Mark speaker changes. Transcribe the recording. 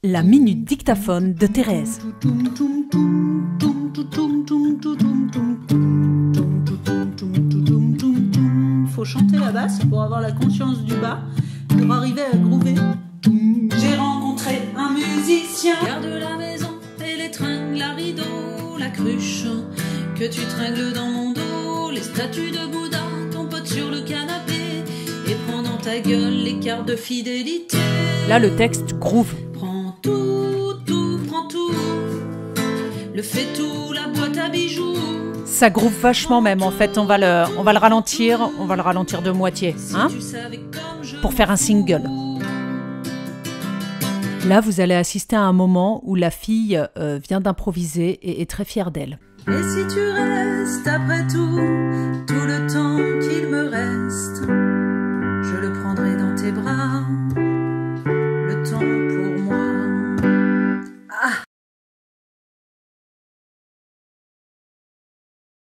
Speaker 1: La minute dictaphone de Thérèse.
Speaker 2: Faut chanter la basse pour avoir la conscience du bas, pour arriver à groover. J'ai rencontré un musicien,
Speaker 3: garde la maison et les tringles à rideau, la cruche que tu tringles dans mon dos, les statues de Bouddha, ton pote sur le canapé, et prends dans ta gueule les cartes de fidélité.
Speaker 1: Là, le texte groove.
Speaker 3: Prends tout, prends tout, le fait tout, la boîte à bijoux.
Speaker 1: Ça groove vachement même, en fait, on va le ralentir de moitié, hein, pour faire un single. Là, vous allez assister à un moment où la fille vient d'improviser et est très fière d'elle.
Speaker 3: Et si tu restes après tout le temps qu'il me reste, je le prendrai dans tes bras.